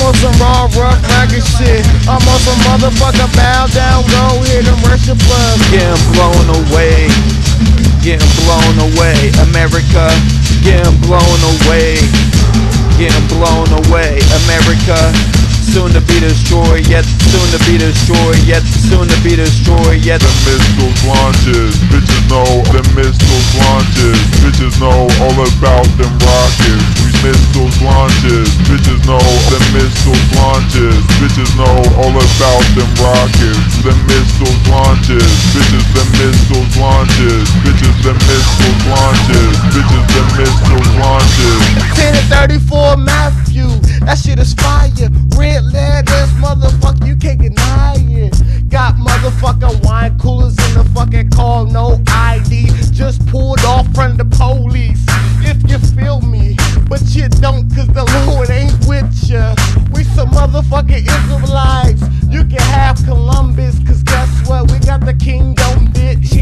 on some raw, rough, ragged shit. I'm on some motherfucker bow down, go hit and worship us. Getting blown away, getting blown away. America, getting blown away, getting blown away. America, soon to be destroyed, yet soon to be destroyed, yet soon to be destroyed, yet. The missiles launches, bitches know the missiles launches, bitches know all about them rockets. We missiles launches, bitches know the missiles launches, bitches know all about them rockets. The missiles launches, bitches the missiles launches, bitches the missiles launches, bitches the missiles launches. 10 and 34 Matthew, that shit is fire. Red letters, motherfucker, you can't deny it. Got motherfucking wine coolers in the fucking car, no ID. Just pulled off from the police, if you feel me. But you don't, cause the Lord ain't with ya. We some motherfucking Israelites. You can have Columbus, cause guess what? We got the kingdom, bitch.